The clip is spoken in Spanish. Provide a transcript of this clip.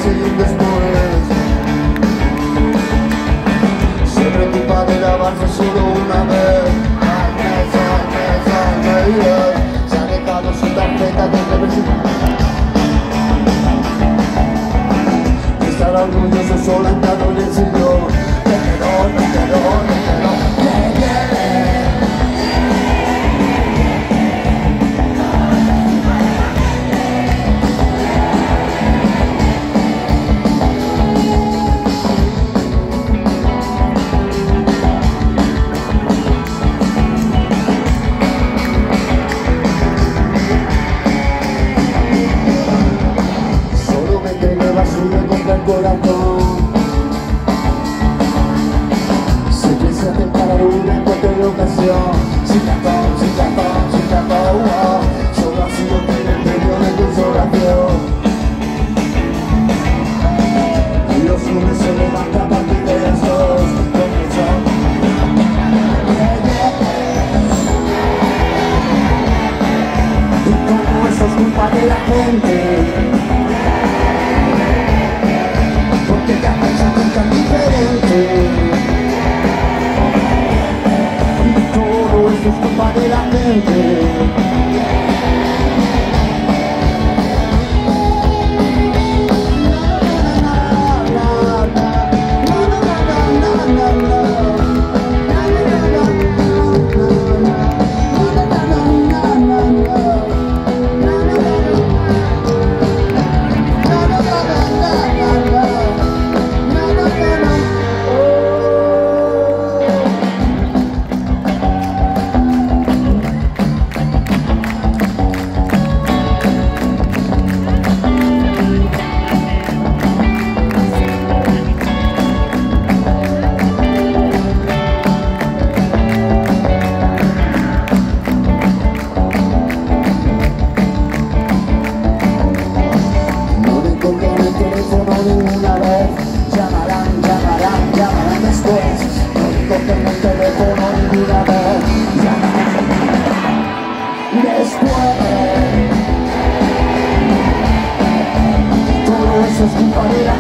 y un después. Se preocupa de lavarse solo una vez. Se ha dejado su tarjeta de representación. Estará orgulloso solo andando en el sillón. Te quedó. Corazón, se piensa preparar una en cualquier ocasión. Sin trató, wow. Solo ha sido tener medio de consolación. Y los lunes se levanta a partir de las 2. Y como eso es culpa de la gente, tan diferente. Todo esto es culpa de la gente. Ninguna vez, llamarán después. No cogen el teléfono ninguna vez, llamarán después. Todo eso es culpa de la